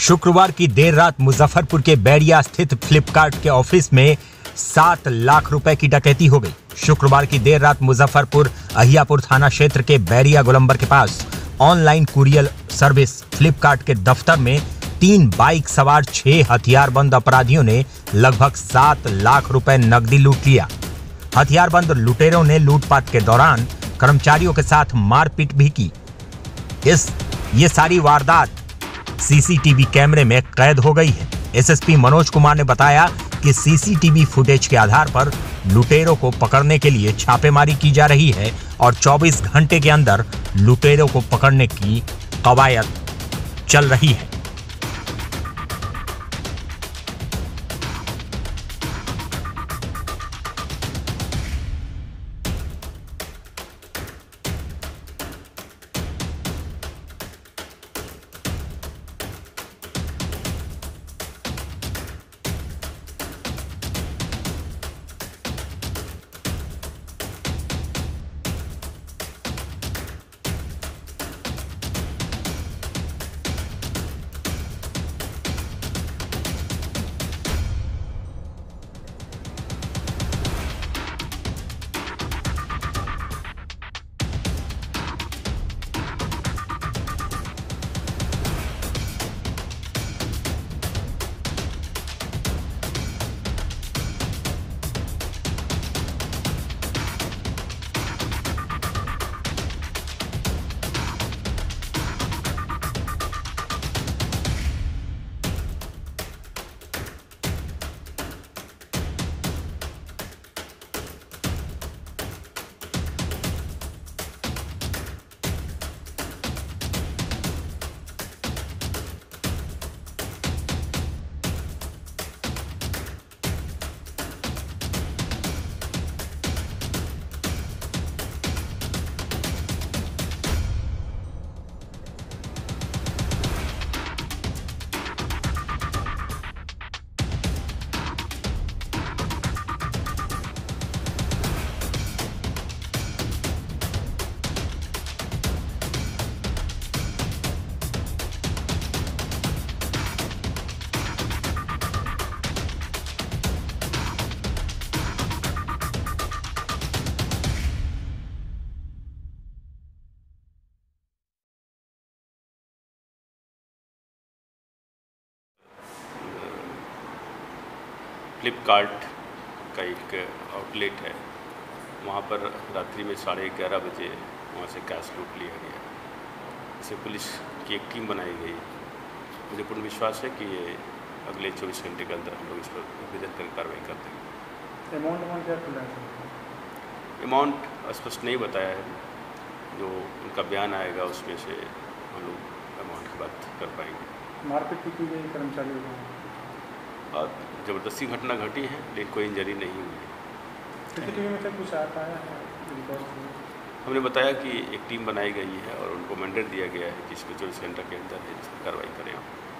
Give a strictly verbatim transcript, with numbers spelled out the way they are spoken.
शुक्रवार की देर रात मुजफ्फरपुर के बैरिया स्थित फ्लिपकार्ट के ऑफिस में सात लाख रुपए की डकैती हो गई। शुक्रवार की देर रात मुजफ्फरपुर अहियापुर थाना क्षेत्र के बैरिया गोलंबर के पास ऑनलाइन कुरियर सर्विस फ्लिपकार्ट के दफ्तर में तीन बाइक सवार छह हथियारबंद अपराधियों ने लगभग सात लाख रुपए नकदी लूट लिया। हथियारबंद लुटेरों ने लूटपाट के दौरान कर्मचारियों के साथ मारपीट भी की। इस ये सारी वारदात सीसीटीवी कैमरे में कैद हो गई है। एसएसपी मनोज कुमार ने बताया कि सीसीटीवी फुटेज के आधार पर लुटेरों को पकड़ने के लिए छापेमारी की जा रही है और चौबीस घंटे के अंदर लुटेरों को पकड़ने की कवायद चल रही है। फ्लिपकार्ट का एक आउटलेट है, वहाँ पर रात्रि में साढ़े ग्यारह बजे वहाँ से कैश लूट लिया गया। इसे पुलिस की एक टीम बनाई गई। मुझे पूर्ण विश्वास है कि ये अगले चौबीस घंटे के अंदर हम लोग इस पर विधिक कर कार्रवाई कर देंगे। अमाउंट अमाउंट क्या खुला है? अमाउंट स्पष्ट नहीं बताया है, जो उनका बयान आएगा उसमें से हम लोग अमाउंट की बात कर पाएंगे। मारपीट की गई कर्मचारियों को? और ज़बरदस्ती घटना घटी है, लेकिन कोई इंजरी नहीं हुई है। सीसीटीवी में से कुछ आता है? हमने बताया कि एक टीम बनाई गई है और उनको मैंडेट दिया गया है कि इसको चौबीस घंटे के अंदर कार्रवाई करें।